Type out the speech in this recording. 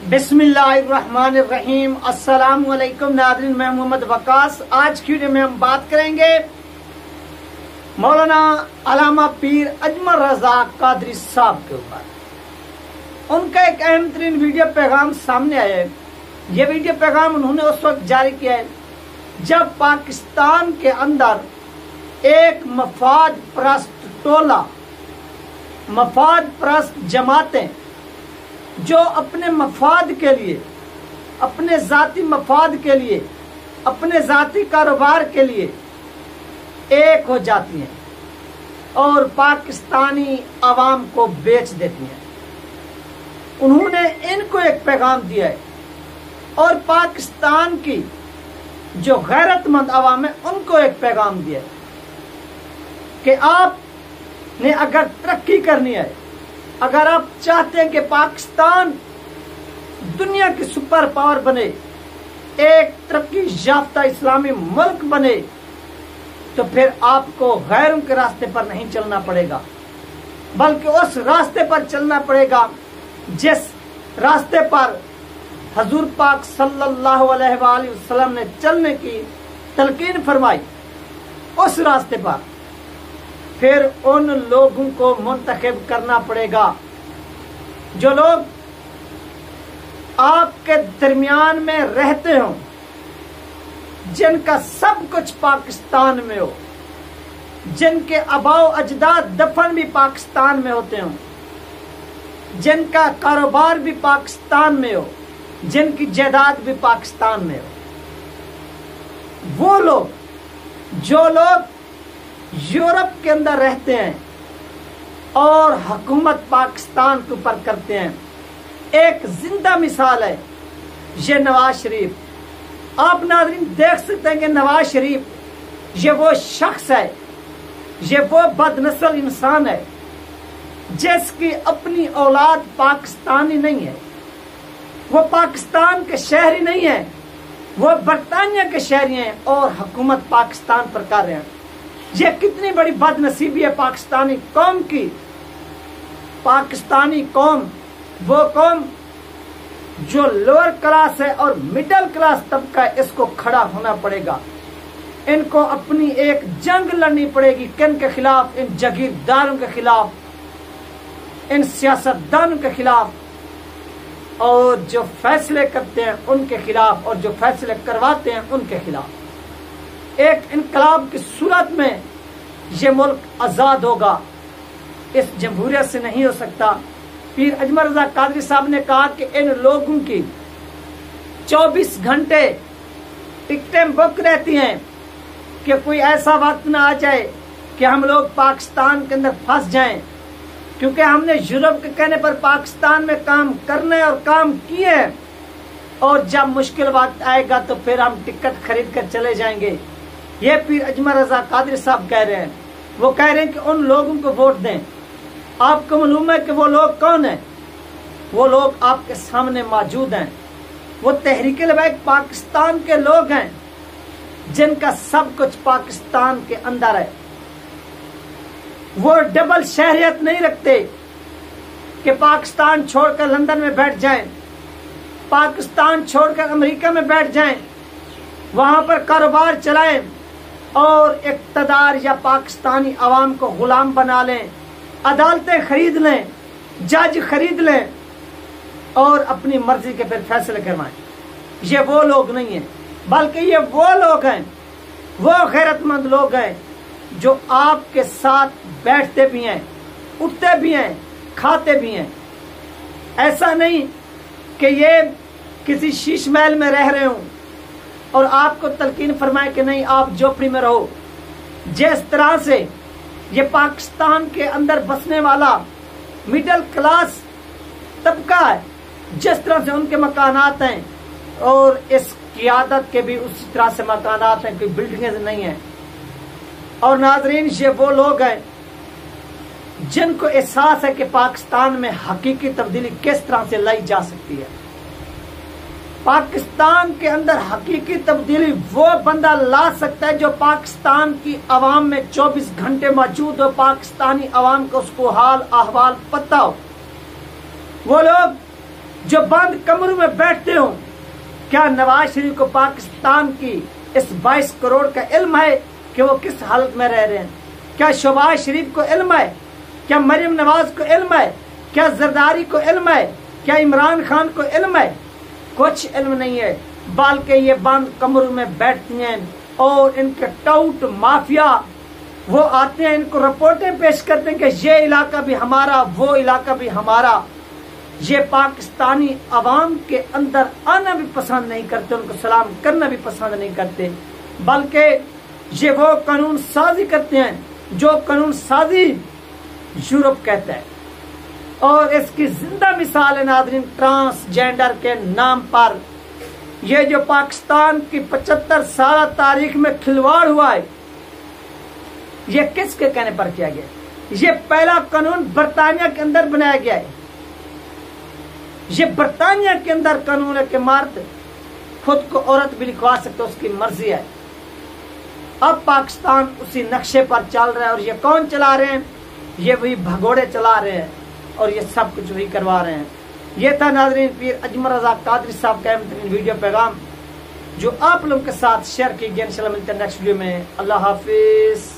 बिस्मिल्लाहिर्रहमानिर्रहीम। अस्सलाम वालेकुम नाज़रीन, मैं मोहम्मद वकास। आज की वीडियो में हम बात करेंगे मौलाना अल्लामा पीर अजमल रज़ा कादरी साहब के ऊपर। उनका एक अहम तरीन वीडियो पैगाम सामने आया है। ये वीडियो पैगाम उन्होंने उस वक्त जारी किया है जब पाकिस्तान के अंदर एक मफाद परस्त टोला, मफाद परस्त जमातें जो अपने मफाद के लिए, अपने ज़ाती मफाद के लिए, अपने ज़ाती कारोबार के लिए एक हो जाती हैं और पाकिस्तानी आवाम को बेच देती हैं। उन्होंने इनको एक पैगाम दिया है और पाकिस्तान की जो गैरतमंद आवाम है उनको एक पैगाम दिया है कि आपने अगर तरक्की करनी है, अगर आप चाहते हैं कि पाकिस्तान दुनिया की सुपर पावर बने, एक तरक्की याफ्ता इस्लामी मुल्क बने, तो फिर आपको गैरों के रास्ते पर नहीं चलना पड़ेगा, बल्कि उस रास्ते पर चलना पड़ेगा जिस रास्ते पर हजूर पाक सल्लल्लाहु अलैहि वसल्लम ने चलने की तलकीन फरमाई। उस रास्ते पर फिर उन लोगों को मुंतखब करना पड़ेगा जो लोग आपके दरमियान में रहते हों, जिनका सब कुछ पाकिस्तान में हो, जिनके आबाओ अजदाद दफन भी पाकिस्तान में होते हों, जिनका कारोबार भी पाकिस्तान में हो, जिनकी जायदाद भी पाकिस्तान में हो। वो लोग, जो लोग यूरोप के अंदर रहते हैं और हुकूमत पाकिस्तान के ऊपर करते हैं, एक जिंदा मिसाल है ये नवाज शरीफ। आप नाज़रीन देख सकते हैं कि नवाज शरीफ ये वो शख्स है, ये वो बदनस्ल इंसान है जिसकी अपनी औलाद पाकिस्तानी नहीं है, वो पाकिस्तान के शहरी नहीं है, वो बरतानिया के शहरी हैं और हुकूमत पाकिस्तान पर कर रहे हैं। ये कितनी बड़ी बदनसीबी है पाकिस्तानी कौम की। पाकिस्तानी कौम वो कौम जो लोअर क्लास है और मिडिल क्लास तबका है, इसको खड़ा होना पड़ेगा। इनको अपनी एक जंग लड़नी पड़ेगी। किन के खिलाफ? इन जागीरदारों के खिलाफ, इन सियासतदानों के खिलाफ, और जो फैसले करते हैं उनके खिलाफ, और जो फैसले करवाते हैं उनके खिलाफ। एक इनकलाब की सूरत में ये मुल्क आजाद होगा। इस जमहूरियत से नहीं हो सकता। पीर अजमल रज़ा कादरी साहब ने कहा कि इन लोगों की 24 घंटे टिकटें बुक रहती हैं कि कोई ऐसा वक्त ना आ जाए कि हम लोग पाकिस्तान के अंदर फंस जाएं, क्योंकि हमने यूरोप के कहने पर पाकिस्तान में काम करने और काम किए हैं, और जब मुश्किल वक्त आएगा तो फिर हम टिकट खरीद कर चले जाएंगे। ये पीर अजमल रज़ा कादरी साहब कह रहे हैं। वो कह रहे हैं कि उन लोगों को वोट दें। आपको मालूम है कि वो लोग कौन हैं? वो लोग आपके सामने मौजूद हैं। वो तहरीक लबैक पाकिस्तान के लोग हैं जिनका सब कुछ पाकिस्तान के अंदर है। वो डबल शहरियत नहीं रखते कि पाकिस्तान छोड़कर लंदन में बैठ जाएं, पाकिस्तान छोड़कर अमेरिका में बैठ जाएं, वहां पर कारोबार चलाएं और इक़्तिदार या पाकिस्तानी आवाम को गुलाम बना लें, अदालतें खरीद लें, जज खरीद लें और अपनी मर्जी के फिर फैसले करवाएं। ये वो लोग नहीं हैं, बल्कि ये वो लोग हैं, वो गैरतमंद लोग हैं जो आपके साथ बैठते भी हैं, उठते भी हैं, खाते भी हैं। ऐसा नहीं कि ये किसी शीश महल में रह रहे हों और आपको तलकीन फरमाए कि नहीं आप झोपड़ी में रहो। जिस तरह से ये पाकिस्तान के अंदर बसने वाला मिडिल क्लास तबका है, जिस तरह से उनके मकानात हैं, और इस क़ियादत के भी उसी तरह से मकानात हैं, कोई बिल्डिंगें नहीं हैं। और नाज़रीन ये वो लोग हैं जिनको एहसास है कि पाकिस्तान में हकीकी तब्दीली किस तरह से लाई जा सकती है। पाकिस्तान के अंदर हकीकी तब्दीली वो बंदा ला सकता है जो पाकिस्तान की आवाम में 24 घंटे मौजूद हो, पाकिस्तानी आवाम को उसको हाल अहवाल पता हो। वो लोग جو بند کمروں میں بیٹھتے ہوں، کیا نواز شریف کو پاکستان کی اس 22 کروڑ کا علم ہے کہ وہ کس حالت میں رہ رہے ہیں؟ کیا شہباز شریف کو علم ہے؟ کیا مریم نواز کو علم ہے؟ کیا زرداری کو علم ہے؟ کیا عمران خان کو علم ہے؟ کچھ علم نہیں ہے، بلکہ یہ بند کمروں میں بیٹھتی ہیں اور ان کے ٹاؤٹ مافیا وہ آتے ہیں، ان کو رپورٹیں پیش کرتے ہیں کہ یہ علاقہ بھی ہمارا، وہ علاقہ بھی ہمارا۔ یہ پاکستانی عوام کے اندر آنا بھی پسند نہیں کرتے، ان کو سلام کرنا بھی پسند نہیں کرتے، بلکہ یہ وہ قانون سازی کرتے ہیں جو قانون سازی یورپ کہتا ہے۔ اور اس کی زندہ مثال ہے ناظرین، ٹرانسجینڈر کے نام پر یہ جو پاکستان کی 75 سالہ تاریخ میں کھلواڑ ہوا ہے، یہ کس کے کہنے پر کیا گیا؟ یہ پہلا قانون برطانیہ کے اندر بنایا گیا ہے۔ یہ برطانیہ کے اندر قانون ہے کہ مرد خود کو عورت بھی لکھوا سکتے، اس کی مرضی ہے۔ اب پاکستان اسی نقشے پر چل رہا ہے، اور یہ کون چلا رہے ہیں؟ یہ وہی بھگوڑے چلا رہے ہیں اور یہ سب کچھ وہی کروا رہے ہیں۔ یہ تھا ناظرین پیر اجمل رضا قادری صاحب کا اہم ترین ویڈیو پیغام جو آپ لوگوں کے ساتھ شیئر کی گیا۔ انشاءاللہ ملتے ہیں نیکسٹ ویڈیو میں۔ اللہ حافظ۔